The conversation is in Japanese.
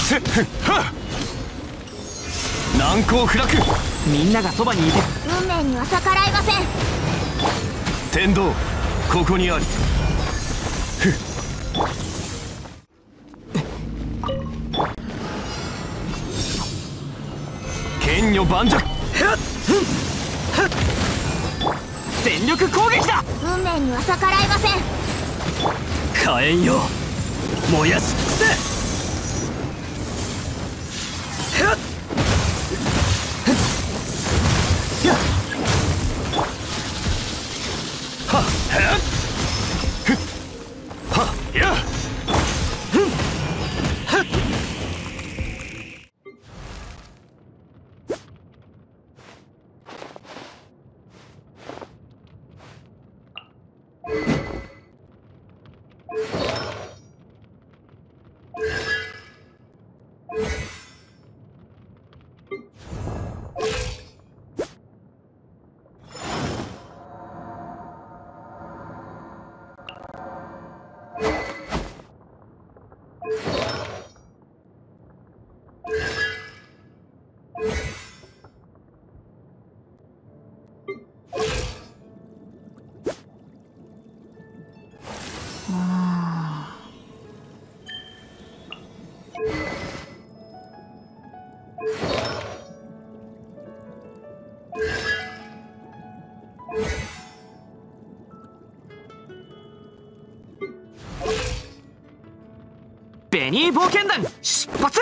せっはっ難攻不落。 みんながそばにいて運命には逆らいません。 天道ここにあり。剣女盤石。 全力攻撃だ。 運命には逆らいません。 火炎よ燃やし尽くせ。 はっはっやっベニー冒険団出発。